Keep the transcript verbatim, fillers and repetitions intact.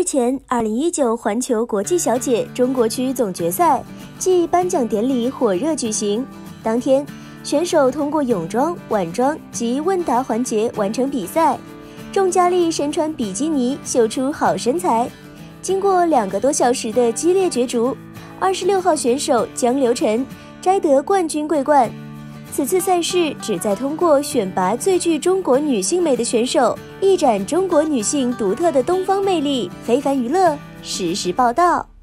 前，二零一九环球国际小姐中国区总决赛暨颁奖典礼火热举行。当天，选手通过泳装、晚装及问答环节完成比赛。众佳丽身穿比基尼，秀出好身材。经过两个多小时的激烈角逐，二十六号选手江流晨摘得冠军桂冠。此次赛事旨在通过选拔最具中国女性美的选手，一展中国女性独特的东方魅力。非凡娱乐实时报道。